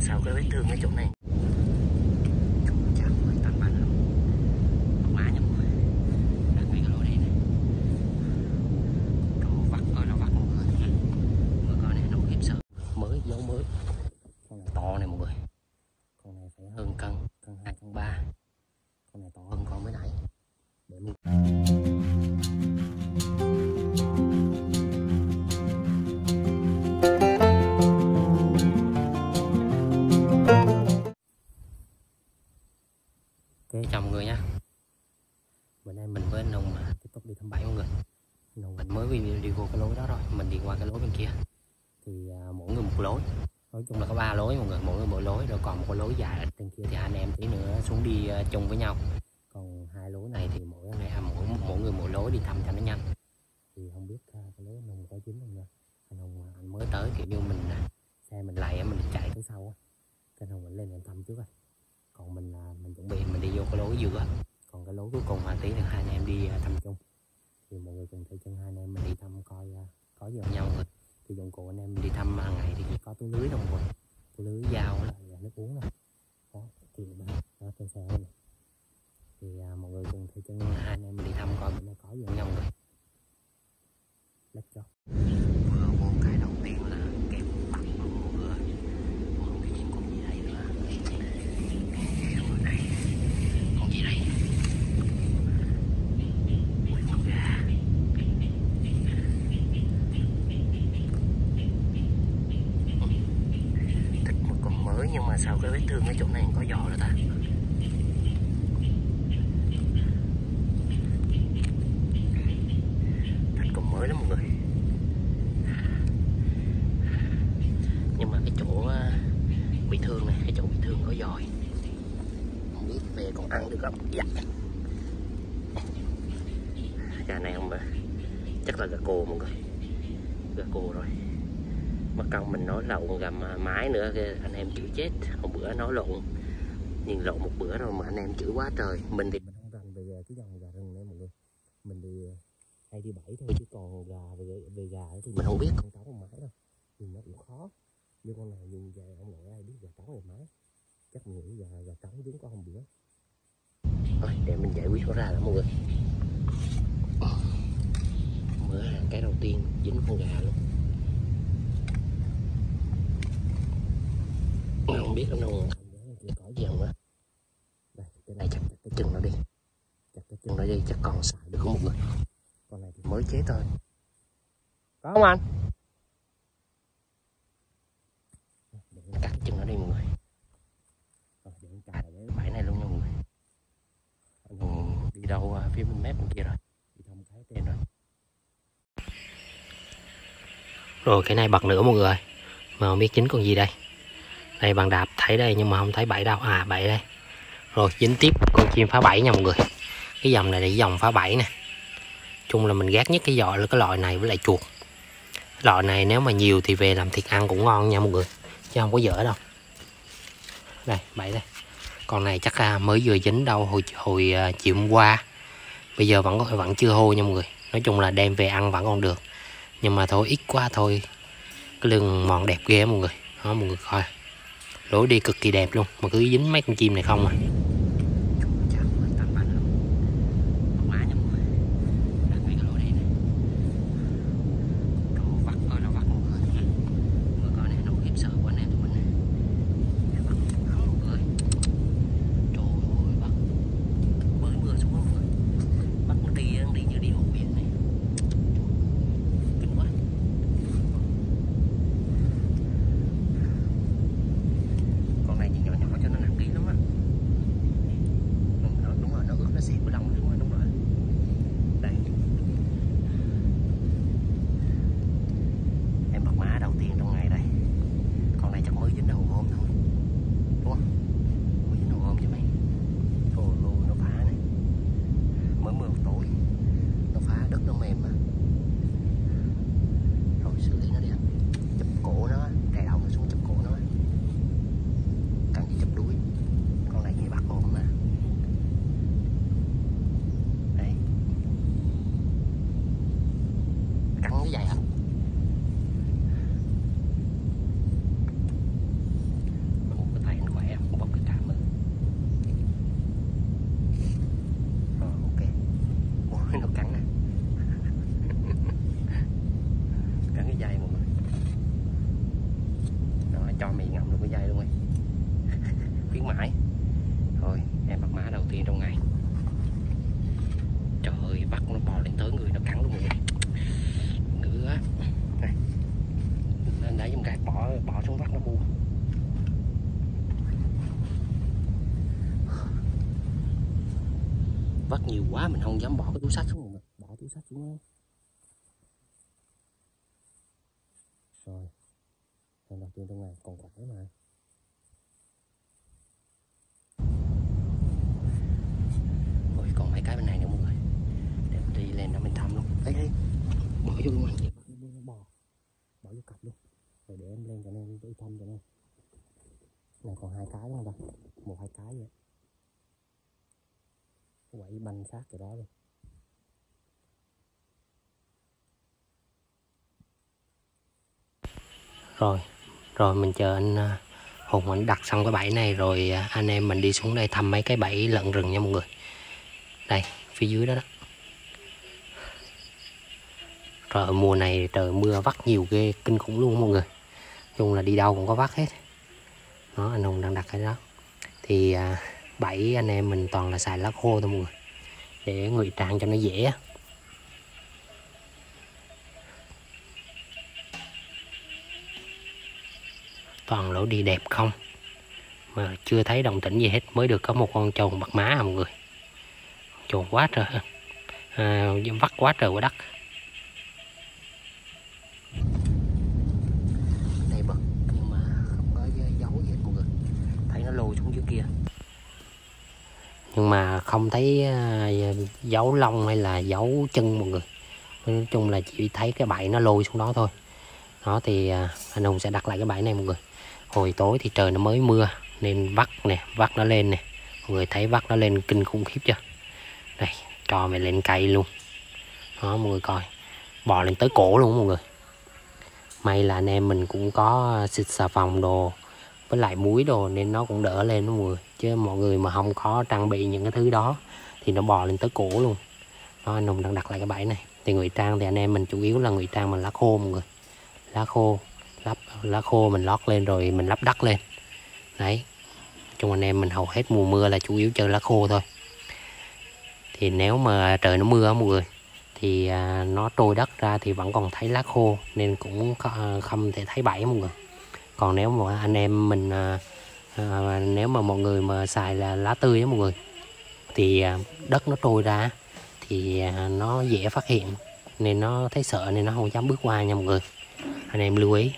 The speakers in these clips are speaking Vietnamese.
sao cái vết thương ở chỗ này. Chào ơi, tàn bắn lắm. Má nha mọi người. Đặt ngay cái lỗ này này. Đồ vắt ơi là vắt mọi người. Mọi con này nó khiếp sợ. Mới, dấu mới. Con này to này mọi người. Con này phải hơn cân 2, cân 3. Con này to hơn con mới nãy. Để mình chào mọi người nha. Bữa nay mình với anh Nùng tiếp tục đi thăm bãi mọi người. Nùng mình mới đi vô cái lối đó rồi, mình đi qua cái lối bên kia. Thì mỗi người một lối. Nói chung là có 3 lối mọi người, mỗi người một lối, rồi còn một cái lối dài ở trên kia thì anh em tí nữa xuống đi chung với nhau. Còn 2 lối này thì mỗi người một lối đi thăm cho nó nhanh. Thì không biết cái lối anh Nùng có chín không nha. Anh Nùng anh mới tới kiểu như mình xe mình lầy mình chạy tới sau á. Cái Nùng mình lên mình thăm trước rồi. Còn mình chuẩn bị mình đi vô cái lối giữa, còn cái lối cuối cùng tí nữa hai anh em đi thăm chung. Thì mọi người cùng theo chân hai anh em mình đi thăm coi có gì nhau rồi. Thì dụng cụ anh em đi thăm hàng ngày thì chỉ có túi lưới đâu mọi người, túi lưới, dao là nước uống này đó, thì đó trên xe này. Thì mọi người cùng theo chân hai anh em mình đi thăm coi bữa nay có gì nhau rồi. Let's go. Vừa vô cái đầu tiên là kẹp bắt mọi người. Không biết con gì đây nữa. Con gì đây? Ui, con gà. Thịt một con mới nhưng mà sao cái vết thương ở chỗ này có giò rồi ta? Thịt còn mới lắm mọi người. Nhưng mà cái chỗ bị thương này, cái chỗ bị thương có giò. Không biết về còn ăn được không? Dạ. Gà này không mà chắc là gà cô mọi người, gà cô rồi. Mất công mình nói lộn gà mái nữa anh em chửi chết. Hôm bữa nói lộn, nhìn lộn một bữa rồi mà anh em chửi quá trời. Mình thì mình không rành về cái dòng gà rừng này mọi người, mình thì hay đi bẫy thôi, chứ còn về gà thì mình không biết con trống con mái đâu, nhìn nó cũng khó. Như con này nhìn về ông nội ai biết gà trống gà mái, chắc mình nghĩ gà trống giống có hôm bữa. Thôi để mình giải quyết nó ra là mọi người. Mở hàng cái đầu tiên dính con gà luôn. Không biết lắm đâu, có gì không á. Đây cái này chặt cái chân nó đi, chặt cái chân nó đi chắc còn xài được không mọi người. Con này thì mới chế thôi, có không anh? Để cắt chân nó đi mọi người. Để cài cái bãi này luôn nha mọi người. Anh đi đâu phía bên mép bên kia rồi, đi thăm cái trên rồi. Rồi cái này bật nữa mọi người, mà không biết chính con gì đây. Đây bằng đạp thấy đây nhưng mà không thấy bẫy đâu. À bẫy đây. Rồi dính tiếp con chim phá bẫy nha mọi người. Cái dòng này là cái dòng phá bẫy nè. Chung là mình ghét nhất cái loại này với lại chuột. Loại này nếu mà nhiều thì về làm thịt ăn cũng ngon nha mọi người, chứ không có dở đâu. Đây bẫy đây. Con này chắc mới vừa dính đâu hồi chiều hôm qua. Bây giờ vẫn chưa hôi nha mọi người. Nói chung là đem về ăn vẫn còn được, nhưng mà thôi ít quá thôi. Cái lưng mòn đẹp ghê mọi người. Đó mọi người coi, lối đi cực kỳ đẹp luôn mà cứ dính mấy con chim này không à. nhiều quá mình không dám bỏ cái túi sách xuống rồi, bỏ túi sách xuống rồi. Lần đầu tiên trong ngày còn khỏe mà. Ôi còn mấy cái bên này nữa mọi người, để mình đi lên đó mình thăm luôn. Đấy bỏ vô luôn anh, bỏ vô cặp luôn rồi để em lên cho nên đi thăm cho nên. Này còn 2 cái đúng không ta, 1-2 cái vậy, quậy banh sát từ đó luôn. Rồi mình chờ anh Hùng anh đặt xong cái bẫy này rồi anh em mình đi xuống đây thăm mấy cái bẫy lợn rừng nha mọi người. Đây phía dưới đó đó. Rồi mùa này trời mưa vắt nhiều ghê, kinh khủng luôn mọi người. Chung là đi đâu cũng có vắt hết. Đó anh Hùng đang đặt cái đó. Thì bẫy anh em mình toàn là xài lá khô thôi mọi người, để ngụy trang cho nó dễ. Toàn lỗ đi đẹp không, mà chưa thấy động tĩnh gì hết. Mới được có một con trồn bạc má mọi người. Trồn quá trời, vắt quá trời quá đất. Đây bật nhưng mà không có dấu gì hết mọi người. Thấy nó lôi xuống dưới kia, nhưng mà không thấy dấu lông hay là dấu chân mọi người. Nói chung là chỉ thấy cái bẫy nó lôi xuống đó thôi. Đó thì anh Hùng sẽ đặt lại cái bẫy này mọi người. Hồi tối thì trời nó mới mưa nên vắt nè, vắt nó lên nè. Mọi người thấy vắt nó lên kinh khủng khiếp chưa. Đây cho mày lên cây luôn. Đó mọi người coi, bò lên tới cổ luôn mọi người. May là anh em mình cũng có xịt xà phòng đồ với lại muối đồ nên nó cũng đỡ lên đó mọi người. Chứ mọi người mà không có trang bị những cái thứ đó thì nó bò lên tới cổ luôn. Đó anh Hùng đang đặt lại cái bẫy này. Thì ngụy trang thì anh em mình chủ yếu là ngụy trang bằng lá khô mọi người. Lá khô mình lót lên rồi mình lắp đất lên. Đấy, chung anh em mình hầu hết mùa mưa là chủ yếu chơi lá khô thôi. Thì nếu mà trời nó mưa mọi người thì nó trôi đất ra thì vẫn còn thấy lá khô nên cũng không thể thấy bẫy mọi người. Còn nếu mà anh em mình nếu mà mọi người mà xài là lá tươi á mọi người thì đất nó trôi ra thì nó dễ phát hiện nên nó thấy sợ nên nó không dám bước qua nha mọi người. Anh em lưu ý.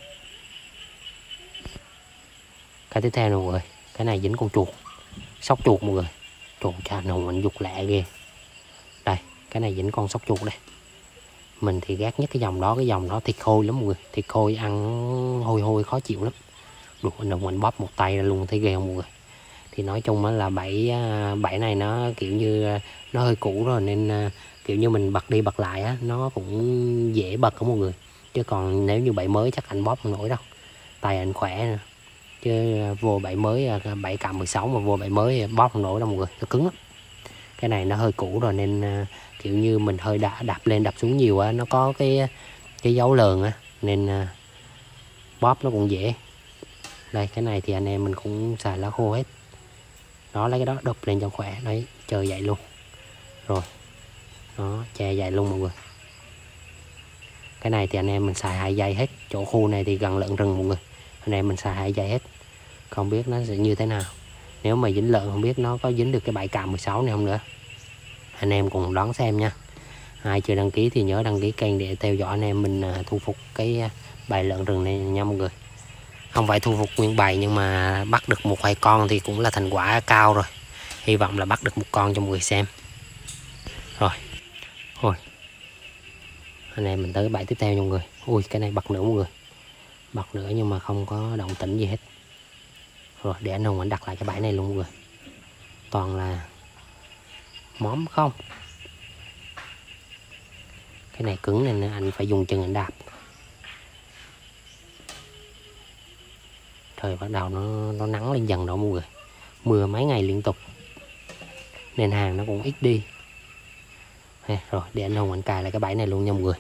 Cái tiếp theo nè mọi người, cái này dính con chuột, sóc chuột mọi người. Chuột cha nồng mình dục lẹ ghê. Đây cái này dính con sóc chuột đây. Mình thì ghét nhất cái dòng đó thịt khôi lắm mọi người. Thịt khôi ăn hôi hôi khó chịu lắm. Được anh đồng mình bóp một tay ra luôn, thấy ghê không mọi người. Thì nói chung là bẫy này nó kiểu như nó hơi cũ rồi nên kiểu như mình bật đi bật lại á, nó cũng dễ bật đó mọi người. Chứ còn nếu như bẫy mới chắc anh bóp không nổi đâu, tay anh khỏe nè. Chứ vô bẫy mới 7K16 mà vô bẫy mới bóp không nổi đâu mọi người, nó cứng lắm. Cái này nó hơi cũ rồi nên kiểu như mình hơi đạp lên đạp xuống nhiều á, nó có cái dấu lờn á nên bóp nó cũng dễ. Đây cái này thì anh em mình cũng xài lá khô hết. Đó lấy cái đó đập lên cho khỏe. Đấy chờ vậy luôn. Rồi đó che vậy luôn mọi người. Cái này thì anh em mình xài 2 giây hết. Chỗ khu này thì gần lợn rừng mọi người, anh em mình xài 2 giây hết. Không biết nó sẽ như thế nào. Nếu mà dính lợn không biết nó có dính được cái 7K16 này không nữa. Anh em cùng đón xem nha. Ai chưa đăng ký thì nhớ đăng ký kênh để theo dõi anh em mình thu phục cái bầy lợn rừng này nha mọi người. Không phải thu phục nguyên bầy nhưng mà bắt được 1-2 con thì cũng là thành quả cao rồi. Hy vọng là bắt được 1 con cho mọi người xem. Rồi anh em mình tới bẫy tiếp theo nha mọi người. Ui cái này bật nữa mọi người, bật nữa nhưng mà không có động tĩnh gì hết. Rồi để anh Hùng anh đặt lại cái bẫy này luôn mọi người. Toàn là móm không. Cái này cứng nên anh phải dùng chân anh đạp. Trời bắt đầu nó nắng lên dần đó mọi người. Mưa mấy ngày liên tục nên hàng nó cũng ít đi. Rồi để anh Hùng anh cài lại cái bẫy này luôn nha mọi người.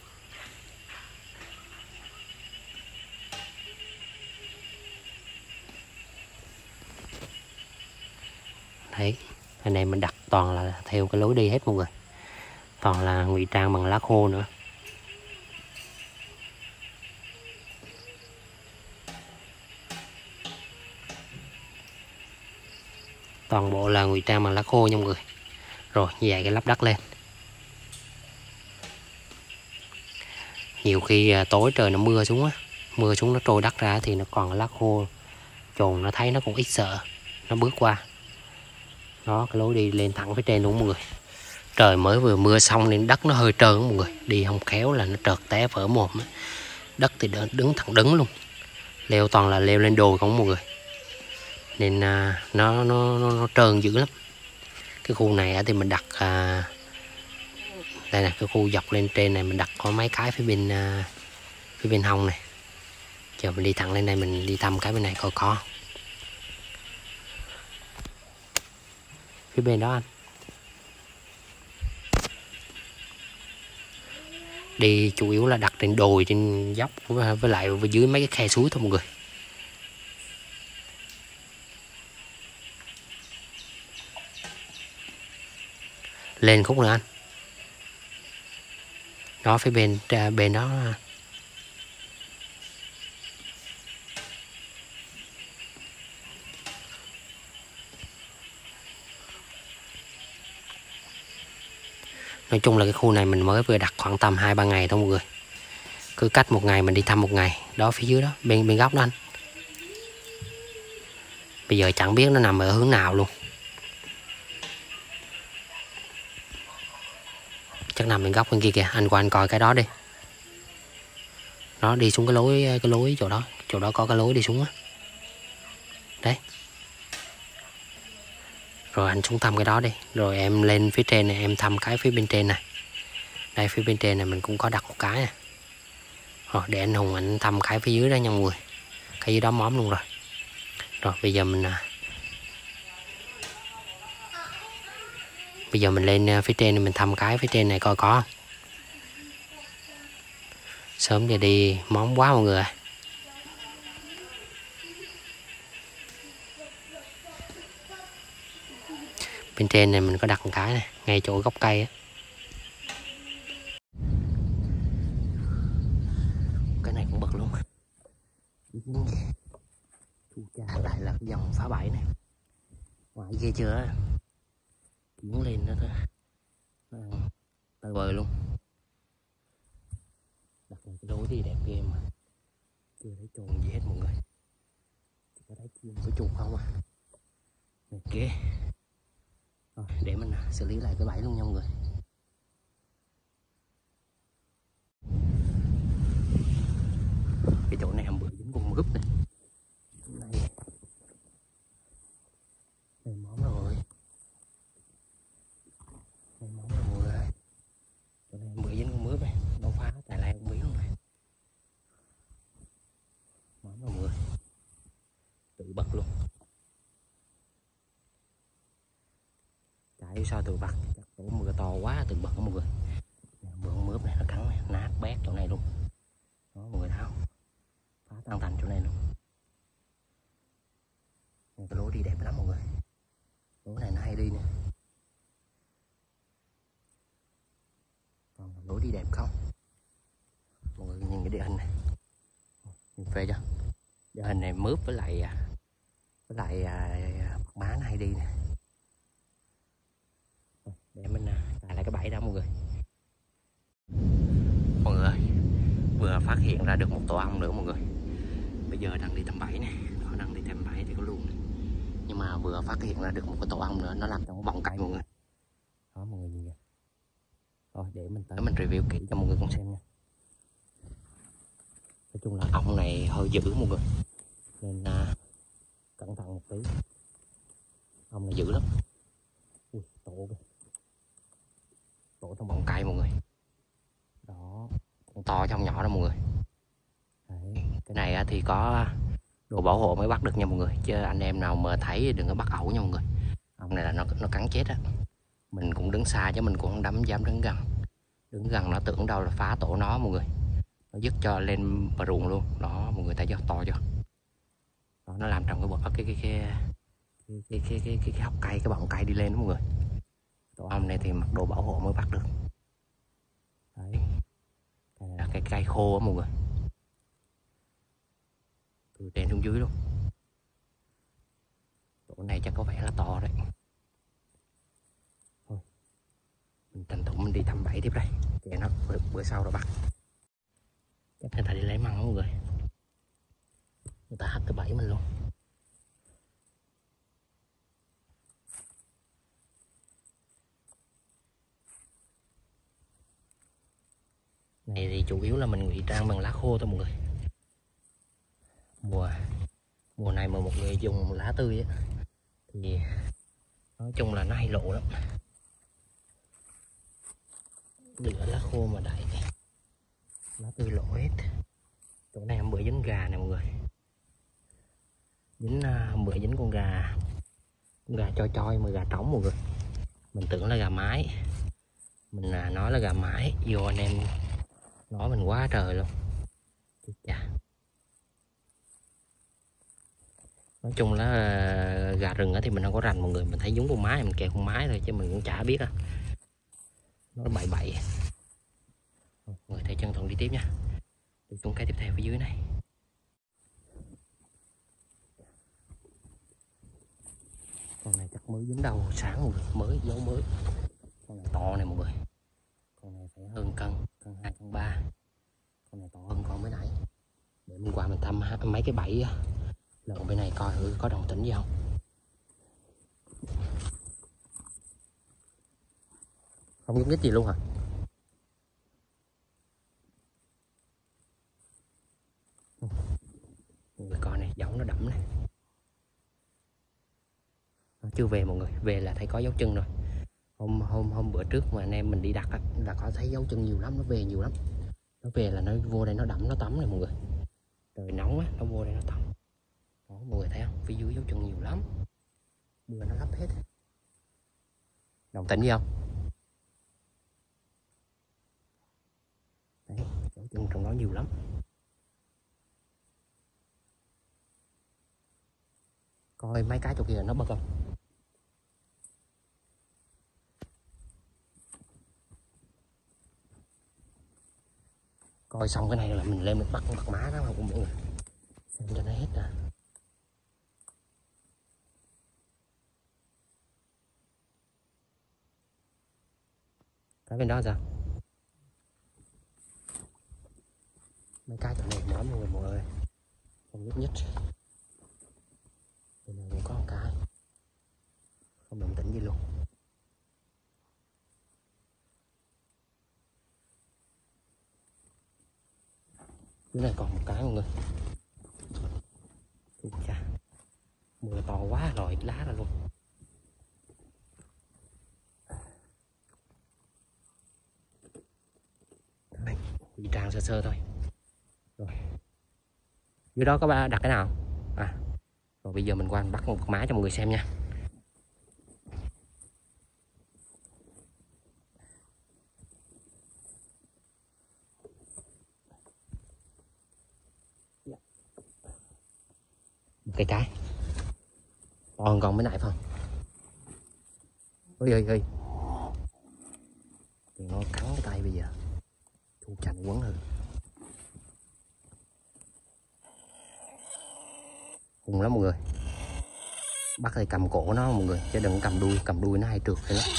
Đấy anh em mình đặt toàn là theo cái lối đi hết mọi người, toàn là ngụy trang bằng lá khô nữa. Toàn bộ là ngụy trang bằng lá khô nha mọi người. Rồi như vậy cái lắp đất lên. Nhiều khi tối trời nó mưa xuống á, mưa xuống nó trôi đất ra thì nó còn lá khô, chuồn nó thấy nó cũng ít sợ, nó bước qua. Đó, cái lối đi lên thẳng phía trên luôn mọi người. Trời mới vừa mưa xong nên đất nó hơi trơn mọi người, đi không khéo là nó trợt té vỡ mồm. Đất thì đứng thẳng đứng luôn, leo toàn là leo lên đồi không mọi người, nên nó trơn dữ lắm. Cái khu này thì mình đặt đây nè, cái khu dọc lên trên này mình đặt có mấy cái phía bên hông này. Giờ mình đi thẳng lên đây, mình đi thăm cái bên này coi có. Phía bên đó anh. Đi chủ yếu là đặt trên đồi, trên dốc với lại dưới mấy cái khe suối thôi mọi người. Lên khúc nữa anh. Đó phía bên đó. Nói chung là cái khu này mình mới vừa đặt khoảng tầm 2-3 ngày thôi mọi người. Cứ cách một ngày mình đi thăm một ngày. Đó phía dưới đó, bên góc đó anh. Bây giờ chẳng biết nó nằm ở hướng nào luôn. Chắc nằm bên góc bên kia kìa, anh qua anh coi cái đó đi. Nó đi xuống cái lối chỗ đó có cái lối đi xuống á. Đấy. Rồi anh xuống thăm cái đó đi. Rồi em lên phía trên này em thăm cái phía bên trên này. Đây phía bên trên này mình cũng có đặt một cái nè. Rồi để anh Hùng anh thăm cái phía dưới đó nha mọi người. Cái dưới đó móm luôn rồi. Rồi bây giờ mình lên phía trên này mình thăm cái phía trên này coi có không. Sớm giờ đi móm quá mọi người ạ. Bên trên này mình có đặt một cái này, ngay chỗ gốc cây á. Cái này cũng bật luôn. Chu cha, lại là cái dòng phá bẫy này. Ngoài ghê chưa? Muốn lên đó thôi. Tơi bời luôn. Đặt này cái lối đi đẹp ghê mà. Chưa thấy chuồng gì hết mọi người. Chỉ có thấy chim với chuột không à. Ok. Rồi để mình xử lý lại cái bẫy luôn nha mọi người. Cái chỗ này hôm bữa dính con gúp này. Đây món rồi. Đây món rồi mọi người. Chỗ này hôm bữa dính con mướp này. Đâu phá tại lại không biết luôn này. Món rồi mọi người. Tự bật luôn. Chả hiểu sao tự bật. Chắc tổ mưa to quá tự bật mọi người. Bữa con mướp này nó cắn này, nát bét chỗ này luôn. Đó mọi người tháo. Phá tan tành chỗ này luôn. Này, cái lối đi đẹp lắm mọi người. Lối này nó hay đi nè. Còn lối đi đẹp không? Mọi người nhìn cái địa hình này. Nhìn phê chưa? Địa hình này mướp với lại má nó hay đi nè. Để mình cài lại cái bẫy đó mọi người. Mọi người ơi, vừa phát hiện ra được một tổ ong nữa mọi người. Bây giờ đang đi thăm bẫy này, nó đang đi thăm bẫy thì có luôn này. Nhưng mà vừa phát hiện ra được một cái tổ ong nữa, nó làm trong cái bọng cây mọi người. Đó mọi người nhìn kìa. Rồi để mình tới mình review kỹ cho mọi người cùng xem nha. Nói chung là ong này hơi dữ mọi người, nên cẩn thận một tí. Ong này dữ lắm. Ui, tổ kìa. Tổ trong bọng cây mọi người. Đó, con to trong nhỏ đó mọi người. Đấy, cái này thì có đồ bảo hộ mới bắt được nha mọi người, chứ anh em nào mà thấy đừng có bắt ẩu nha mọi người. Ong này là nó cắn chết á. Mình cũng đứng xa chứ mình cũng không dám đứng gần. Đứng gần nó tưởng đâu là phá tổ nó mọi người. Nó dứt cho lên bờ ruộng luôn. Đó mọi người thấy chưa, to chưa. Đó, nó làm trong cái hốc cây, cái bọng cây đi lên đó mọi người. Tổ ong này thì mặc đồ bảo hộ mới bắt được. Đấy, cái này là cái cây khô á mọi người, từ trên xuống dưới luôn. Tổ này chắc có vẻ là to đấy. Thôi Mình tranh thủ mình đi thăm bẫy tiếp đây, kệ nó bữa sau rồi bắt. Chắc người ta đi lấy măng mọi người, người ta hất cái bẫy mình luôn. Này thì chủ yếu là mình ngụy trang bằng lá khô thôi mọi người. Mùa này mà một người dùng lá tươi á, thì nói chung là nó hay lộ lắm. Lựa lá khô mà đại lá tươi lộ hết. Chỗ này hôm bữa dính gà nè mọi người, hôm bữa dính con gà choi mà gà trống mọi người. Mình tưởng là gà mái, mình nói là gà mái, vô anh em nói mình quá trời luôn. Chà. Nói chung là gà rừng thì mình không có rành mọi người, mình thấy giống con mái mình kẹo con mái thôi chứ mình cũng chả biết á, nó bậy bậy. Mọi người thấy chân thuận đi tiếp nha, đi xuống cái tiếp theo phía dưới này. Con này chắc mới dính đầu sáng mọi người, mới dấu mới. Con này to này mọi người, con này phải hơn cân 2 cân 3. Con này to hơn con mới nãy. Để hôm qua mình thăm mấy cái bẫy lợn bên này coi thử có đồng tính gì không. Không nhúc nhích gì luôn hả? Mọi người coi này, dấu nó đẫm này. Nó chưa về mọi người, về là thấy có dấu chân rồi. Hôm bữa trước mà anh em mình đi đặt á, là có thấy dấu chân nhiều lắm, nó về nhiều lắm. Nó về là nó vô đây nó đẫm nó tắm này mọi người. Trời nóng á, nó vô đây nó tắm. Đó mọi người thấy không, phía dưới dấu chân nhiều lắm. Mưa nó lấp hết. Đồng tính gì không? Đấy, dấu chân trong đó nhiều lắm. Coi mấy cái chỗ kia nó bật không? Coi xong cái này là mình lên mình bắt con má đó không mọi người. Xem cho nó hết nè. Cái bên đó sao? Mấy cái chỗ này móm mọi người ơi. Không nhúc nhích. Bên này cũng có một cái. Không động tĩnh gì luôn. Dưới này còn một cái mọi người. Chà. Mưa to quá rồi lá ra luôn. Đây, bị tràn sơ sơ thôi. Rồi. Dưới đó có ba đặt cái nào? À. Rồi bây giờ mình qua mình bắt một má cho mọi người xem nha. Một cái to hơn con mới nãy phải không? Ôi ơi thì nó cắn cái tay bây giờ thu chành quấn hơn. Hung lắm mọi người, bắt thì cầm cổ nó mọi người chứ đừng cầm đuôi nó hay trượt thế đó.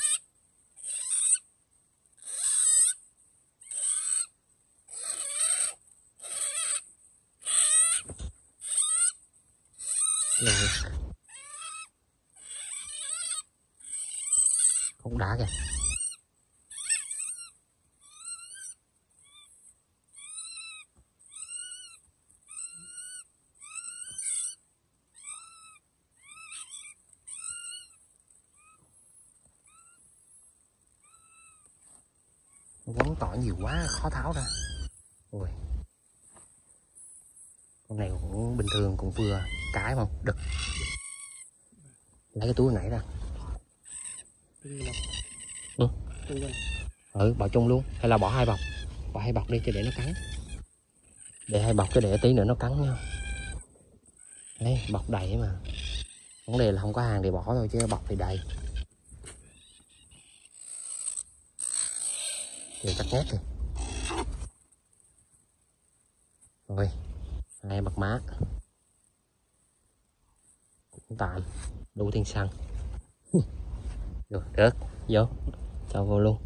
Không đá kìa. Quấn tỏi nhiều quá khó tháo ra. Ôi, con này cũng bình thường cũng vừa cái không đực. Lấy cái túi nãy ra. Bỏ chung luôn hay là bỏ hai bọc? Bỏ hai bọc đi cho để nó cắn. Để hai bọc cho để tí nữa nó cắn nha. Đấy, bọc đầy mà. Vấn đề là không có hàng thì bỏ thôi chứ bọc thì đầy. Thì cắt nhét đi. Rồi, hai bọc má. Cũng tạm, đủ tiền xăng. Được, vô. cho vô luôn.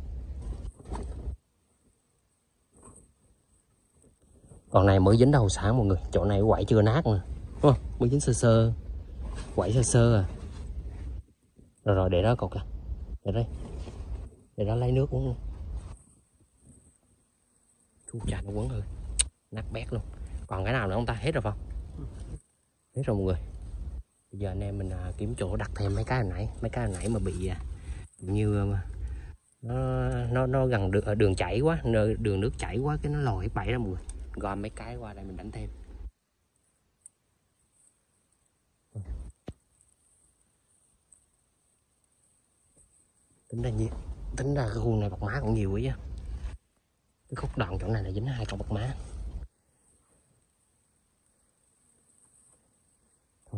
Còn này mới dính đầu sáng mọi người, chỗ này quậy chưa nát nè, đúng không? Mới dính sơ sơ, quậy sơ sơ à. Rồi để đó cột kìa, để đây, để đó lấy nước uống luôn. Chú chà nó quấn rồi, nát bét luôn. Còn cái nào nữa không ta? Hết rồi không? Hết rồi mọi người. Bây giờ anh em mình kiếm chỗ đặt thêm mấy cái hồi nãy mà bị như nó gần đường chảy quá, đường nước chảy quá cái nó lòi bẫy ra mọi người. Gom mấy cái qua đây mình đánh thêm. Tính ra cái khu này bạc má cũng nhiều quá á. Cái khúc đoạn chỗ này là dính 2 con bạc má. Thôi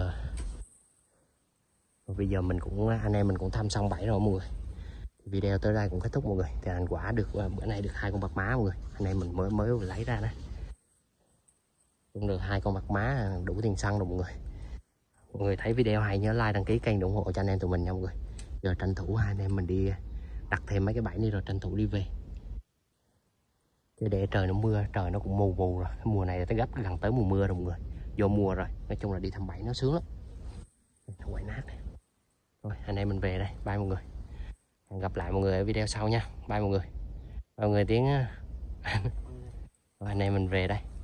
bây giờ mình cũng anh em mình cũng thăm xong bẫy rồi mọi người. Video tới đây cũng kết thúc mọi người. Thì thành quả được bữa nay được 2 con bạc má mọi người. Anh em mình mới lấy ra đó. Cũng được 2 con bạc má đủ tiền xăng rồi mọi người. Mọi người thấy video hay nhớ like đăng ký kênh ủng hộ cho anh em tụi mình nha mọi người. Giờ tranh thủ hai anh em mình đi đặt thêm mấy cái bẫy này rồi tranh thủ đi về. Chứ để trời nó mưa, trời nó cũng mù rồi. Cái mùa này tới gấp gần tới mùa mưa rồi mọi người. Vô mùa rồi, nói chung là đi thăm bẫy nó sướng lắm. Nó quậy nát này. Rồi anh em mình về đây, bye mọi người. Hẹn gặp lại mọi người ở video sau nha. Bye mọi người. Bye mọi người tiếng. Rồi anh em mình về đây.